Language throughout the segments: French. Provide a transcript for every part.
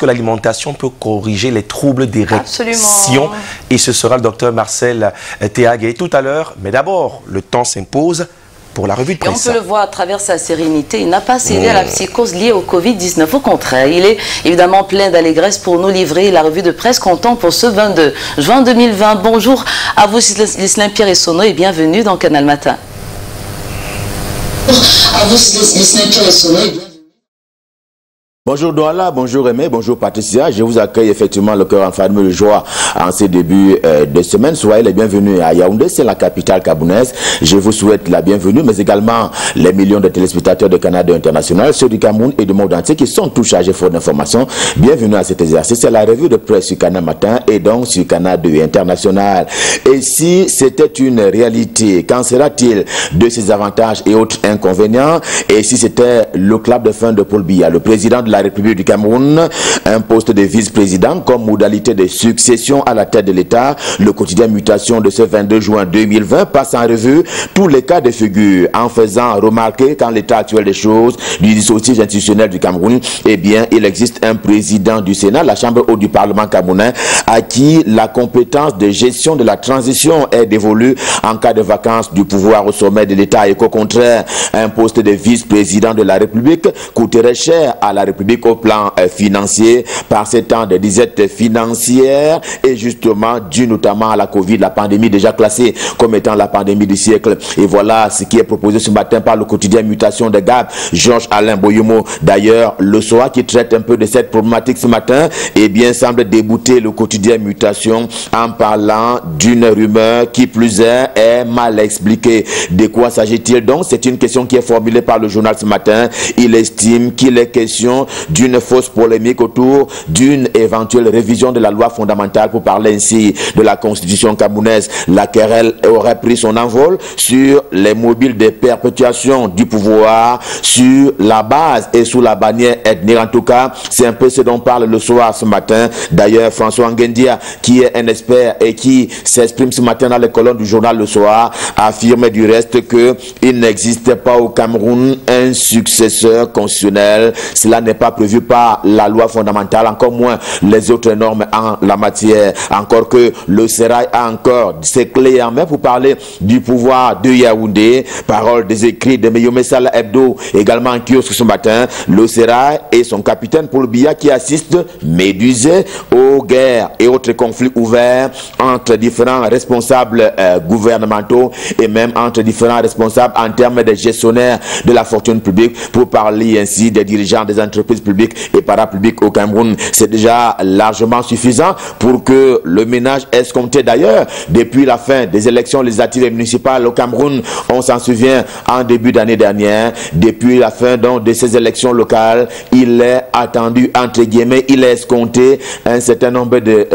que l'alimentation peut corriger les troubles d'érection. Et ce sera le docteur Marcel Théagué tout à l'heure. Mais d'abord, le temps s'impose pour la revue de presse. Et on peut le voir à travers sa sérénité. Il n'a pas cédé à la psychose liée au Covid-19. Au contraire, il est évidemment plein d'allégresse pour nous livrer la revue de presse comptant pour ce 22 juin 2020. Bonjour à vous, Ghislain Pierre Essonneau, et bienvenue dans Canal Matin. À vous, Ghislain Pierre Essonneau. Bonjour Douala, bonjour Aimé, bonjour Patricia. Je vous accueille effectivement le cœur enflammé de joie en ces débuts de semaine. Soyez les bienvenus à Yaoundé, c'est la capitale gabounaise. Je vous souhaite la bienvenue, mais également les millions de téléspectateurs de Canada International, ceux du Cameroun et du monde entier qui sont tous chargés fort d'informations. Bienvenue à cet exercice. C'est la revue de presse sur Canal Matin et donc sur Canal International. Et si c'était une réalité, qu'en sera-t-il de ses avantages et autres inconvénients? Et si c'était le clap de fin de Paul Biya, le président de la République du Cameroun, un poste de vice-président comme modalité de succession à la tête de l'État. Le quotidien Mutation de ce 22 juin 2020 passe en revue tous les cas de figure en faisant remarquer qu'en l'état actuel des choses du dispositif institutionnel du Cameroun, eh bien, il existe un président du Sénat, la Chambre haute du Parlement camerounais, à qui la compétence de gestion de la transition est dévolue en cas de vacance du pouvoir au sommet de l'État et qu'au contraire, un poste de vice-président de la République coûterait cher à la République au plan financier par ces temps de disette financière et justement dû notamment à la Covid, la pandémie déjà classée comme étant la pandémie du siècle. Et voilà ce qui est proposé ce matin par le quotidien Mutation de Gab, Georges Alain Boyomo. D'ailleurs, le SOA qui traite un peu de cette problématique ce matin, eh bien, semble débouter le quotidien Mutation en parlant d'une rumeur qui plus est mal expliquée. De quoi s'agit-il donc? C'est une question qui est formulée par le journal ce matin. Il estime qu'il est question d'une fausse polémique autour d'une éventuelle révision de la loi fondamentale, pour parler ainsi de la constitution camerounaise. La querelle aurait pris son envol sur les mobiles de perpétuation du pouvoir sur la base et sous la bannière ethnique. En tout cas, c'est un peu ce dont parle le soir ce matin. D'ailleurs, François Nguendia, qui est un expert et qui s'exprime ce matin dans les colonnes du journal Le Soir, affirme du reste qu'il n'existe pas au Cameroun un successeur constitutionnel. Cela n'est pas prévu par la loi fondamentale, encore moins les autres normes en la matière. Encore que le Sérail a encore ses clés en main pour parler du pouvoir de Yaoundé. Parole des écrits de Meyome Salah Hebdo, également en kiosque ce matin. Le Sérail et son capitaine Paul Biya qui assiste médusé aux guerres et autres conflits ouverts entre différents responsables gouvernementaux et même entre différents responsables en termes de gestionnaires de la fortune publique, pour parler ainsi des dirigeants des entreprises publiques et parapubliques au Cameroun. C'est déjà largement suffisant pour que le ménage escompté. D'ailleurs, depuis la fin des élections législatives et municipales au Cameroun, on s'en souvient en début d'année dernière, depuis la fin donc de ces élections locales, il est attendu, entre guillemets, il est escompté un certain nombre de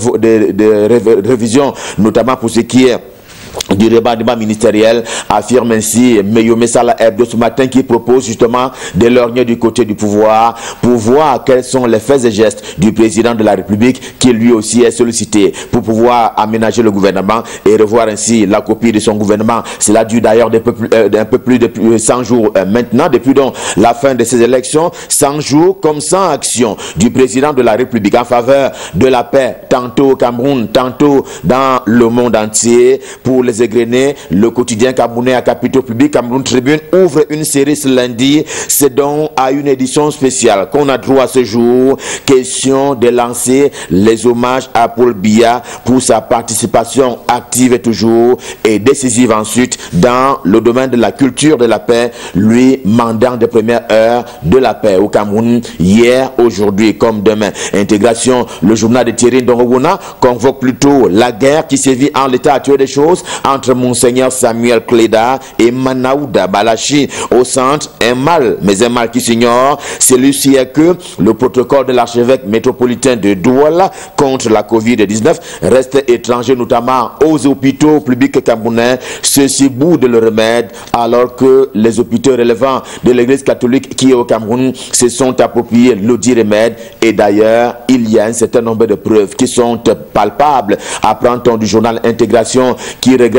révisions, notamment pour ce qui est du débat ministériel, affirme ainsi Meyome Salah Hebdo ce matin, qui propose justement de lorgner du côté du pouvoir pour voir quels sont les faits et gestes du président de la République, qui lui aussi est sollicité pour pouvoir aménager le gouvernement et revoir ainsi la copie de son gouvernement. Cela dure d'ailleurs d'un peu plus de 100 jours maintenant, depuis donc la fin de ces élections. 100 jours comme 100 actions du président de la République en faveur de la paix, tantôt au Cameroun, tantôt dans le monde entier. Pour les égrener, le quotidien camerounais à capitaux publics, Cameroun Tribune, ouvre une série ce lundi. C'est donc à une édition spéciale qu'on a droit ce jour. Question de lancer les hommages à Paul Biya pour sa participation active et toujours et décisive ensuite dans le domaine de la culture de la paix, lui mandant des premières heures de la paix au Cameroun hier, aujourd'hui comme demain. Intégration, le journal de Thierry Ndongogona convoque plutôt la guerre qui sévit en l'état actuel des choses entre Monseigneur Samuel Cléda et Manaouda Balachi. Au centre, un mal, mais un mal qui s'ignore. Celui-ci est que le protocole de l'archevêque métropolitain de Douala contre la Covid-19 reste étranger, notamment aux hôpitaux publics camerounais. Ceux-ci boudent le remède, alors que les hôpitaux relevant de l'église catholique qui est au Cameroun se sont appropriés l'audit remède. Et d'ailleurs, il y a un certain nombre de preuves qui sont palpables. Apprend-on du journal Intégration qui regrette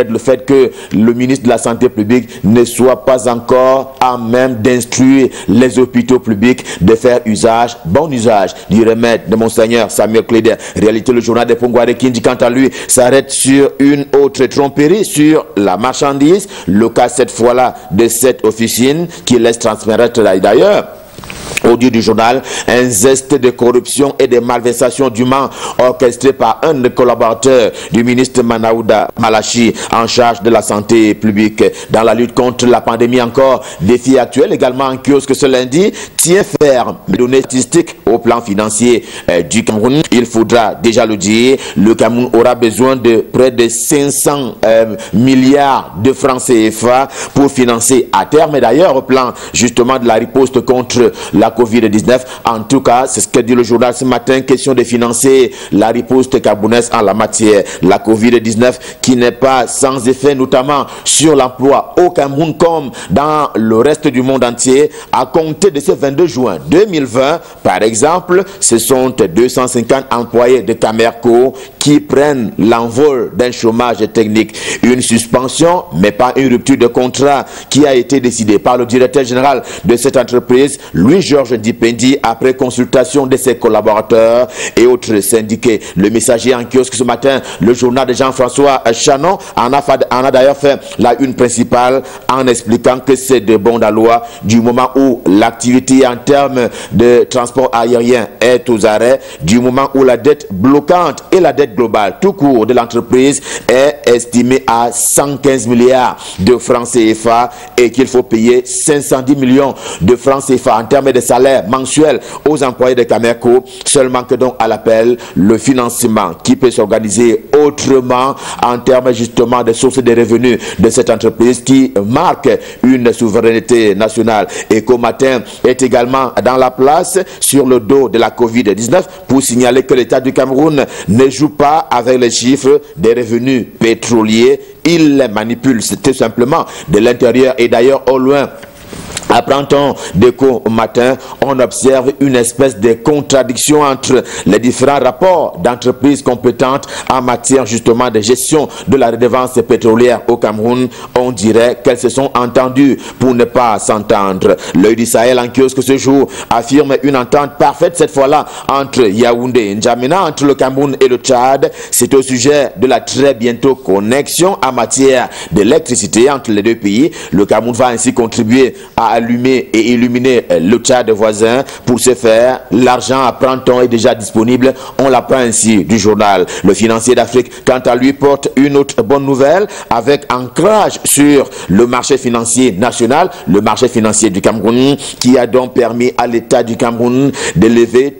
regrette le fait que le ministre de la Santé publique ne soit pas encore à même d'instruire les hôpitaux publics de faire bon usage du remède de Monseigneur Samuel Cléder. Réalité, le journal de Pongware Kindi, quant à lui, s'arrête sur une autre tromperie, sur la marchandise, le cas cette fois-là de cette officine qui laisse transparaître d'ailleurs, au dieu du journal, un zeste de corruption et de malversation dûment orchestré par un des collaborateurs du ministre Manaouda Malachi en charge de la santé publique. Dans la lutte contre la pandémie encore, défi actuel également en kiosque ce lundi, tient ferme les données statistiques au plan financier du Cameroun. Il faudra déjà le dire, le Cameroun aura besoin de près de 500 milliards de francs CFA pour financer à terme, et d'ailleurs au plan justement de la riposte contre la Covid-19. En tout cas, c'est ce que dit le journal ce matin, question de financer la riposte camerounaise en la matière. La Covid-19 qui n'est pas sans effet, notamment sur l'emploi au Cameroun comme dans le reste du monde entier. À compter de ce 22 juin 2020, par exemple, ce sont 250 employés de Camerco qui prennent l'envol d'un chômage technique. Une suspension, mais pas une rupture de contrat qui a été décidée par le directeur général de cette entreprise, Louis-Georges Dipendi, après consultation de ses collaborateurs et autres syndiqués. Le Messager en kiosque ce matin, le journal de Jean-François Chanon en a d'ailleurs fait la une principale en expliquant que c'est de bon la loi du moment où l'activité en termes de transport aérien est aux arrêts, du moment où la dette bloquante et la dette globale tout court de l'entreprise est estimée à 115 milliards de francs CFA et qu'il faut payer 510 millions de francs CFA en termes de salaire mensuel aux employés de Camerco. Seulement que donc à l'appel le financement qui peut s'organiser autrement en termes justement de sources de revenus de cette entreprise qui marque une souveraineté nationale. Et qu'au matin est également dans la place sur le dos de la Covid-19 pour signaler que l'État du Cameroun ne joue pas avec les chiffres des revenus pétroliers. Il les manipule tout simplement de l'intérieur et d'ailleurs au loin. Apprend-on d'écho au matin, on observe une espèce de contradiction entre les différents rapports d'entreprises compétentes en matière justement de gestion de la redevance pétrolière au Cameroun. On dirait qu'elles se sont entendues pour ne pas s'entendre. L'œil du Sahel en kiosque ce jour affirme une entente parfaite cette fois-là entre Yaoundé et N'Djamena, entre le Cameroun et le Tchad. C'est au sujet de la très bientôt connexion en matière d'électricité entre les deux pays. Le Cameroun va ainsi contribuer à allumer et illuminer le Tchad voisin. Pour ce faire, l'argent, apprend-on, est déjà disponible. On l'apprend ainsi du journal. Le Financier d'Afrique, quant à lui, porte une autre bonne nouvelle avec ancrage sur le marché financier national, le marché financier du Cameroun, qui a donc permis à l'État du Cameroun de lever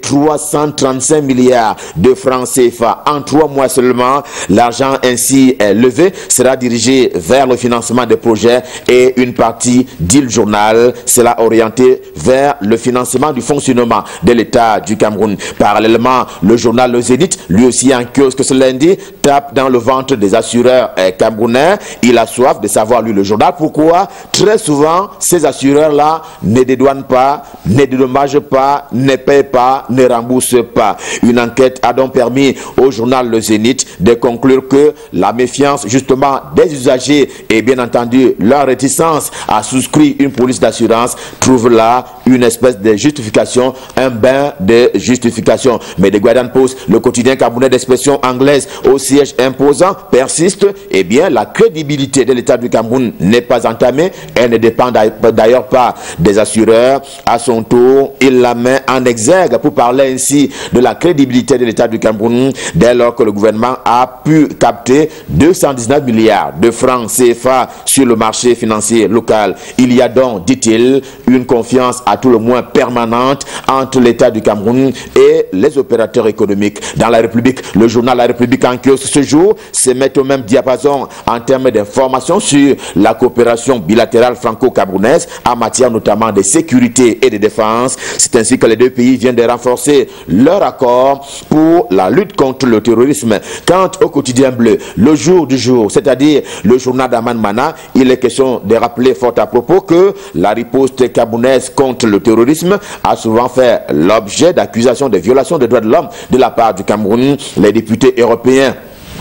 335 milliards de francs CFA en 3 mois seulement. L'argent ainsi levé sera dirigé vers le financement des projets et une partie, dit le journal, sera orienté vers le financement du fonctionnement de l'État du Cameroun. Parallèlement, le journal Le Zénith, lui aussi en kiosque ce lundi, tape dans le ventre des assureurs camerounais. Il a soif de savoir, lui, le journal, pourquoi très souvent ces assureurs-là ne dédouanent pas, ne dédommagent pas, ne payent pas, ne remboursent pas. Une enquête a donc permis au journal Le Zénith de conclure que la méfiance justement des usagers et bien entendu leur réticence à souscrire une police d'assurance trouve là une espèce de justification, un bain de justification. Mais The Guardian Post, le quotidien camerounais d'expression anglaise au siège imposant, persiste. Eh bien, la crédibilité de l'État du Cameroun n'est pas entamée. Elle ne dépend d'ailleurs pas des assureurs. À son tour, il la met en exergue pour parler ainsi de la crédibilité de l'État du Cameroun dès lors que le gouvernement a pu capter 219 milliards de francs CFA sur le marché financier local. Il y a donc, dit-il, une confiance à tout le moins permanente entre l'État du Cameroun et les opérateurs économiques. Dans la République, le journal La République en kiosque ce jour se met au même diapason en termes d'informations sur la coopération bilatérale franco-camerounaise en matière notamment de sécurité et de défense. C'est ainsi que les deux pays viennent de renforcer leur accord pour la lutte contre le terrorisme. Quant au quotidien bleu, le jour du jour, c'est-à-dire le journal d'Aman Mana, il est question de rappeler fort à propos que la riposte camerounaise contre le terrorisme a souvent fait l'objet d'accusations de violation des droits de l'homme de la part du Cameroun. Les députés européens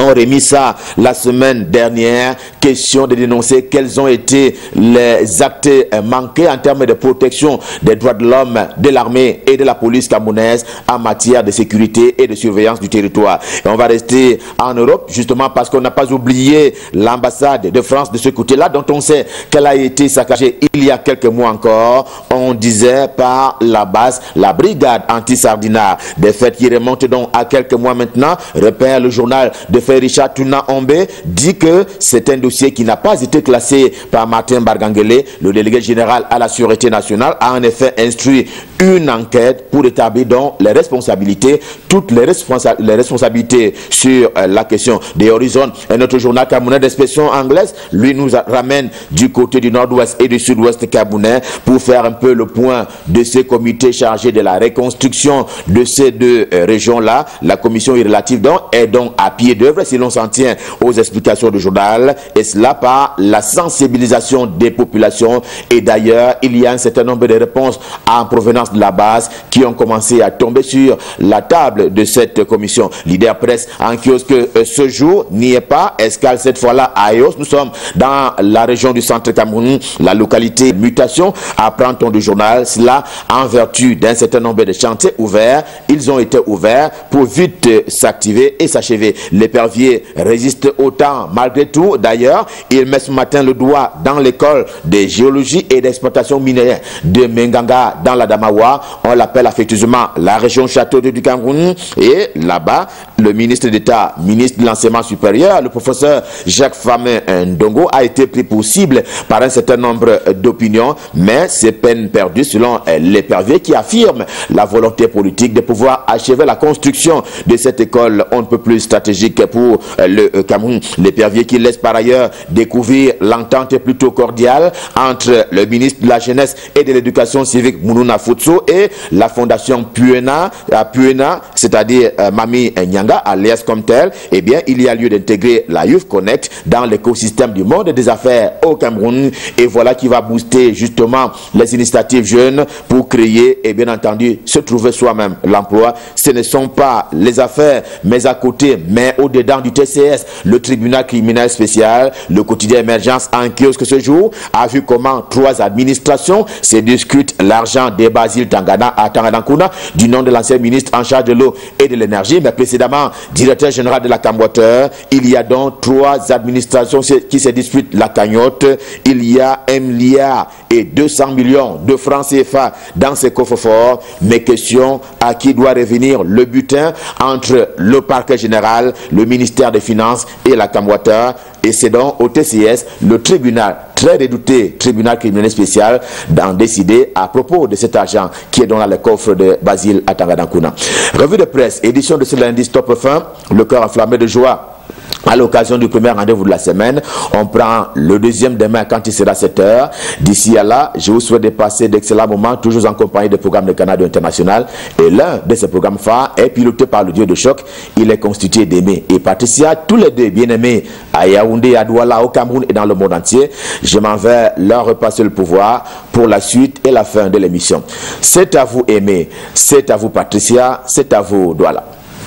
ont remis ça la semaine dernière. Question de dénoncer quels ont été les actes manqués en termes de protection des droits de l'homme, de l'armée et de la police camerounaise en matière de sécurité et de surveillance du territoire. Et on va rester en Europe justement parce qu'on n'a pas oublié l'ambassade de France de ce côté-là, dont on sait qu'elle a été saccagée il y a quelques mois encore, on disait par la base, la brigade anti-sardinat. Des faits qui remontent donc à quelques mois maintenant. Repère le journal de Frère Richard Tuna Ombe dit que c'est un dossier qui n'a pas été classé par Martin Bargangele. Le délégué général à la Sûreté nationale a en effet instruit une enquête pour établir donc les responsabilités, toutes les responsabilités sur la question des horizons. Et notre journal camerounais d'expression anglaise, lui, nous ramène du côté du nord-ouest et du sud-ouest camerounais pour faire un peu le point de ces comités chargés de la reconstruction de ces deux régions-là. La commission relative donc est donc à pied d'œuvre si l'on s'en tient aux explications du journal, et cela par la sensibilisation des populations. Et d'ailleurs, il y a un certain nombre de réponses en provenance de la base qui ont commencé à tomber sur la table de cette commission. Leader Presse en kiosque ce jour n'y est pas. Escale cette fois-là à Eos. Nous sommes dans la région du centre Cameroun, la localité Mutation. Apprend-on du journal, cela en vertu d'un certain nombre de chantiers ouverts. Ils ont été ouverts pour vite s'activer et s'achever. L'épervier résiste au temps malgré tout. D'ailleurs, il met ce matin le doigt dans l'école de géologie et d'exploitation minière de Menganga dans la Damawa. On l'appelle affectueusement la région Château du Cameroun. Et là-bas, le ministre d'État, ministre de l'enseignement supérieur, le professeur Jacques Famin Ndongo, a été pris pour cible par un certain nombre d'opinions, mais c'est peine perdue selon l'épervier qui affirme la volonté politique de pouvoir achever la construction de cette école on ne peut plus stratégique pour le Cameroun. L'épervier qui laisse par ailleurs découvrir l'entente plutôt cordiale entre le ministre de la Jeunesse et de l'Éducation civique Mounouna Futso et la fondation Puena, c'est-à-dire Mami Nyanga, alias comme tel. Eh bien, il y a lieu d'intégrer la Youth Connect dans l'écosystème du monde des affaires au Cameroun, et voilà qui va booster justement les initiatives jeunes pour créer et bien entendu se trouver soi-même l'emploi. Ce ne sont pas les affaires, mais à côté, mais au-dedans du TCS, le tribunal criminel spécial, le quotidien Émergence en kiosque ce jour, a vu comment 3 administrations se discutent l'argent des Basile Tangana à Tanganakouna, du nom de l'ancien ministre en charge de l'eau et de l'énergie, mais précédemment directeur général de la Camboteur. Il y a donc 3 administrations qui se disputent la cagnotte. Il y a 1 milliard et 200 millions de francs CFA dans ces coffres forts. Mais question, à qui doit revenir le butin entre le parquet général, le ministère des Finances et la Camboteur? Et c'est donc au TCS, le tribunal, très redouté tribunal criminel spécial, d'en décider à propos de cet argent qui est dans le coffre de Basile à Tanganakouna. Revue de presse, édition de ce lundi, stop fin, le cœur enflammé de joie. À l'occasion du premier rendez-vous de la semaine, on prend le deuxième demain quand il sera 7 h. D'ici à là, je vous souhaite de passer d'excellents moments, toujours en compagnie des programmes de Canada International. Et l'un de ces programmes phares est piloté par le dieu de choc. Il est constitué d'Aimé et Patricia, tous les deux bien-aimés à Yaoundé, à Douala, au Cameroun et dans le monde entier. Je m'en vais leur repasser le pouvoir pour la suite et la fin de l'émission. C'est à vous Aimé, c'est à vous Patricia, c'est à vous Douala.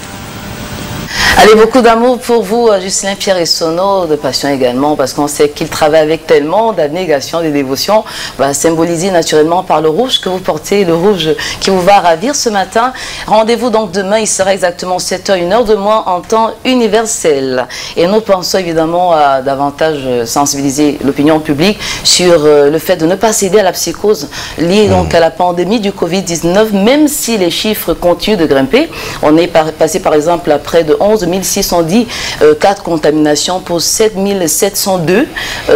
Allez, beaucoup d'amour pour vous, Juscelin Pierre Essonneau, de passion également, parce qu'on sait qu'il travaille avec tellement d'abnégation, de dévotion, symbolisé naturellement par le rouge que vous portez, le rouge qui vous va ravir ce matin. Rendez-vous donc demain, il sera exactement 7 h, 1 heure de moins en temps universel. Et nous pensons évidemment à davantage sensibiliser l'opinion publique sur le fait de ne pas céder à la psychose liée donc à la pandémie du Covid-19, même si les chiffres continuent de grimper. On est passé par exemple à près de 11 610 cas de contamination pour 7 702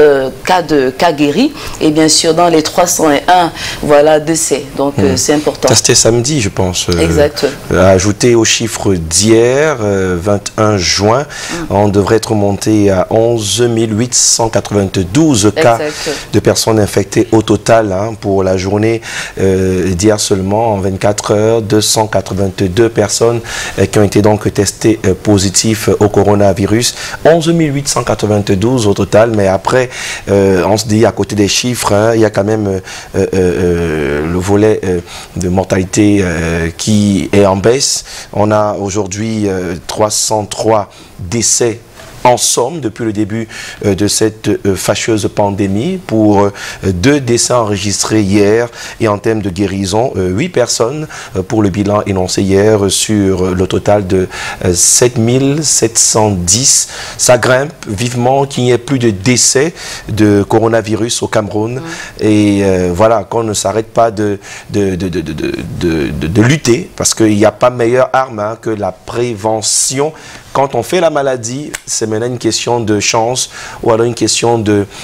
cas guéris, et bien sûr dans les 301 voilà, décès. Donc c'est important. C'était samedi, je pense. Exact. Ajouté au chiffre d'hier, 21 juin, on devrait être monté à 11 892 cas de personnes infectées au total pour la journée d'hier seulement. En 24 heures, 282 personnes qui ont été donc testées positives au coronavirus, 11 892 au total, mais après, on se dit à côté des chiffres, il y a quand même le volet de mortalité qui est en baisse. On a aujourd'hui 303 décès ensemble depuis le début de cette fâcheuse pandémie pour 2 décès enregistrés hier et en termes de guérison, 8 personnes pour le bilan énoncé hier sur le total de 7710. Ça grimpe vivement qu'il n'y ait plus de décès de coronavirus au Cameroun et voilà, qu'on ne s'arrête pas de lutter parce qu'il n'y a pas meilleure arme que la prévention. Quand on fait la maladie, c'est maintenant une question de chance ou alors une question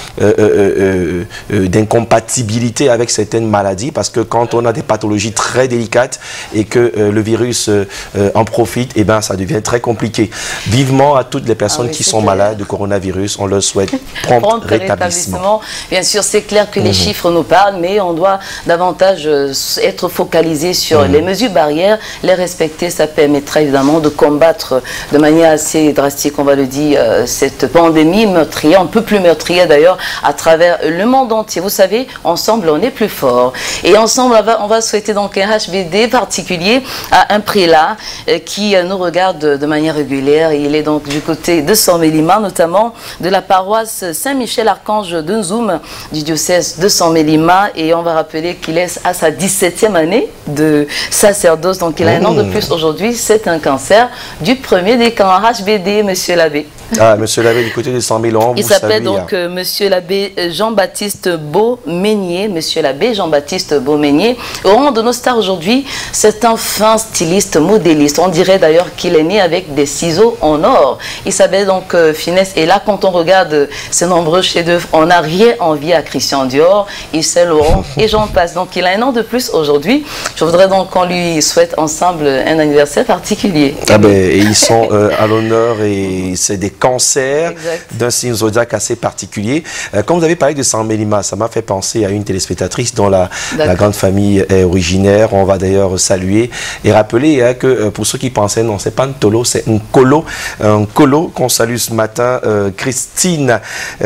d'incompatibilité avec certaines maladies parce que quand on a des pathologies très délicates et que le virus en profite, eh ben, ça devient très compliqué. Vivement à toutes les personnes qui sont malades de coronavirus, on leur souhaite prompt rétablissement. Bien sûr, c'est clair que les chiffres nous parlent, mais on doit davantage être focalisé sur les mesures barrières, les respecter, ça permettra évidemment de combattre de manière assez drastique, on va le dire, cette pandémie meurtrière, un peu plus meurtrière d'ailleurs, à travers le monde entier. Vous savez, ensemble, on est plus fort. Et ensemble, on va souhaiter donc un HBD particulier à un prélat qui nous regarde de manière régulière. Il est donc du côté de San-Mélima, notamment de la paroisse Saint-Michel-Archange de Nzoum, du diocèse de San-Mélima. Et on va rappeler qu'il est à sa 17e année de sacerdoce. Donc il a un an de plus aujourd'hui. C'est un cancer du premier des cancers. HBD, monsieur l'abbé. Ah, monsieur l'abbé du côté de 100 000 ans. Il s'appelle donc monsieur l'abbé Jean-Baptiste Beaumeignier. Monsieur l'abbé Jean-Baptiste Beaumeignier. Au rang de nos stars aujourd'hui, c'est un fin styliste, modéliste. On dirait d'ailleurs qu'il est né avec des ciseaux en or. Il s'appelle donc Finesse. Et là, quand on regarde ses nombreux chefs-d'œuvre, on n'a rien envie à Christian Dior, Yves Saint Laurent et j'en passe. Donc il a un an de plus aujourd'hui. Je voudrais donc qu'on lui souhaite ensemble un anniversaire particulier. Ah ben, et ils sont à l'honneur et c'est des cancers d'un signe zodiaque assez particulier. Quand vous avez parlé de San-Mélima, ça m'a fait penser à une téléspectatrice dont la grande famille est originaire. On va d'ailleurs saluer et rappeler que pour ceux qui pensaient, non, c'est pas un tolo, c'est un colo. Un colo qu'on salue ce matin, Christine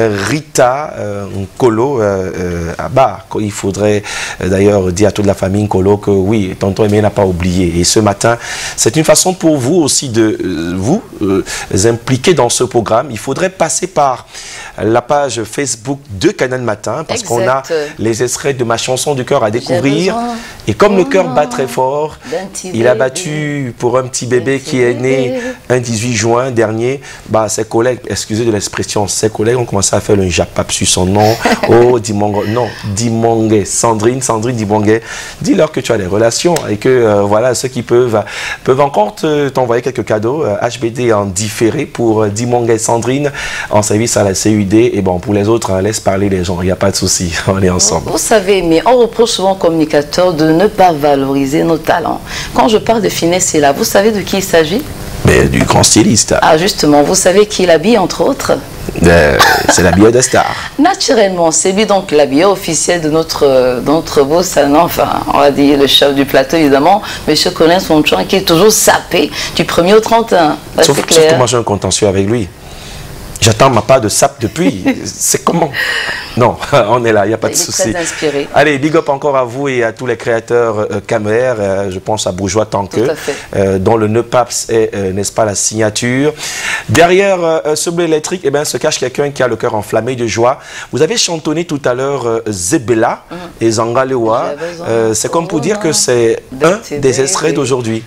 Rita, un colo à bas. Il faudrait d'ailleurs dire à toute la famille colo que oui, tonton Aimé n'a pas oublié. Et ce matin, c'est une façon pour vous aussi de vous impliquer dans ce programme. Il faudrait passer par la page Facebook de Canal Matin parce qu'on a les extraits de ma chanson du cœur à découvrir. Et comme le cœur bat très fort, il a battu pour un petit bébé qui est né un 18 juin dernier. Bah, ses collègues, excusez de l'expression, ses collègues ont commencé à faire le japap sur son nom. Oh, Dimongue, non, Dimongue, Sandrine Dimongue. Dis-leur que tu as des relations et que voilà, ceux qui peuvent encore t'envoyer quelques cadeaux. HBD en différé pour Dimongue et Sandrine en service à la CUD. Et bon, pour les autres, laisse parler les gens, il n'y a pas de souci, on est ensemble. Vous savez, mais on reproche souvent aux communicateurs de ne pas valoriser nos talents. Quand je parle de Finesse, c'est là, vous savez de qui il s'agit? Mais du grand styliste. Ah, justement, vous savez qui l'habille, entre autres? C'est l'habilleur des stars. Naturellement, c'est lui donc l'habilleur officiel de notre beau salon, enfin, on va dire le chef du plateau, évidemment, M. Colin Sonchouan, qui est toujours sapé du 1er au 31. Sauf que moi j'ai un contentieux avec lui. J'attends ma part de sap depuis. C'est comment? Non, on est là, il n'y a pas de souci. Très inspiré. Allez, big up encore à vous et à tous les créateurs cameraires. Je pense à Bourgeois Tanqueux, dont le nœud PAPS est, n'est-ce pas, la signature. Derrière ce bleu électrique, eh bien, se cache quelqu'un qui a le cœur enflammé de joie. Vous avez chantonné tout à l'heure Zebela et Zangalewa. C'est comme pour dire que c'est un des extraits d'aujourd'hui.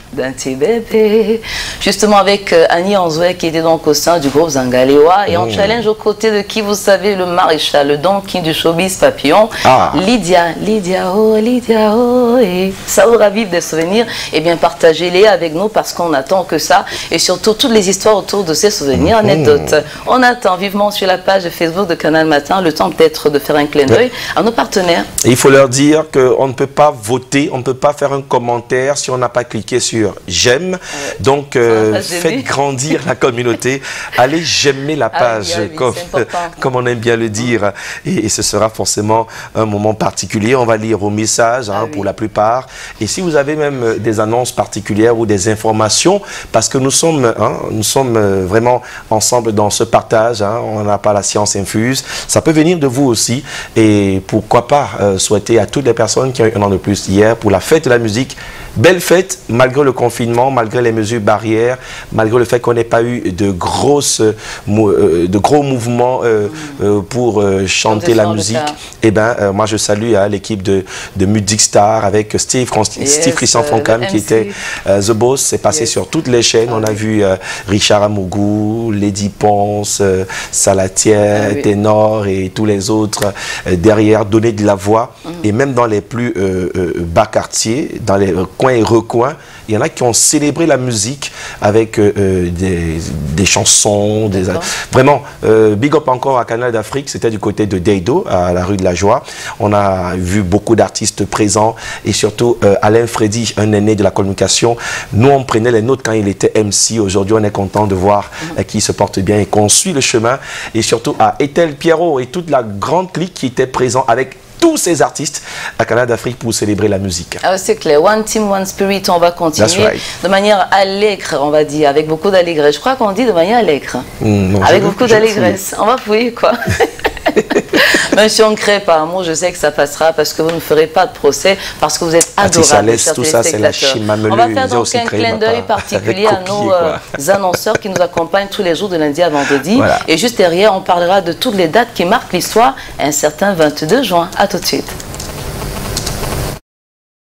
Justement avec Annie Anzoué qui était donc au sein du groupe Zangalewa. Et en challenge aux côtés de qui, vous savez, le maréchal, le Don King du showbiz papillon, Lydia, oh, et ça vous ravive des souvenirs. Eh bien, partagez-les avec nous parce qu'on attend que ça. Et surtout, toutes les histoires autour de ces souvenirs, anecdotes. On attend vivement sur la page Facebook de Canal Matin, le temps peut-être de faire un clin d'œil à nos partenaires. Et il faut leur dire qu'on ne peut pas voter, on ne peut pas faire un commentaire si on n'a pas cliqué sur j'aime. Donc, faites grandir la communauté. Allez j'aimer la page, comme on aime bien le dire. Et ce sera forcément un moment particulier. On va lire vos messages pour la plupart. Et si vous avez même des annonces particulières ou des informations, parce que nous sommes vraiment ensemble dans ce partage. On n'a pas la science infuse. Ça peut venir de vous aussi. Et pourquoi pas souhaiter à toutes les personnes qui ont eu un an de plus hier pour la fête de la musique belle fête, malgré le confinement, malgré les mesures barrières, malgré le fait qu'on n'ait pas eu de gros mouvements pour chanter la musique. Et ben, moi, je salue l'équipe de Music Star avec Steve Christian Francam qui était The Boss. C'est passé sur toutes les chaînes. On a vu Richard Amougou, Lady Ponce, Salatière, Ténor et tous les autres derrière donner de la voix. Et même dans les plus bas quartiers, dans les coins et recoins, il y en a qui ont célébré la musique avec des chansons. Vraiment, big up encore à Canal d'Afrique, c'était du côté de Deido, à la rue de la Joie. On a vu beaucoup d'artistes présents et surtout Alain Freddy, un aîné de la communication. Nous, on prenait les notes quand il était MC. Aujourd'hui, on est content de voir qu'il se porte bien et qu'on suit le chemin. Et surtout à Ethel Pierrot et toute la grande clique qui était présent avec tous ces artistes à Canal d'Afrique pour célébrer la musique. Ah, c'est clair. One team, one spirit, on va continuer de manière allègre, on va dire, avec beaucoup d'allégresse. Je crois qu'on dit de manière allègre. Avec beaucoup d'allégresse. On va fouiller, quoi. Même si on ne crée pas un mot, je sais que ça passera parce que vous ne ferez pas de procès, parce que vous êtes adorables. Tout ça, c'est la chimamelu. On va faire donc un clin d'œil particulier à nos annonceurs qui nous accompagnent tous les jours de lundi à vendredi. Voilà. Et juste derrière, on parlera de toutes les dates qui marquent l'histoire un certain 22 juin. À tout de suite.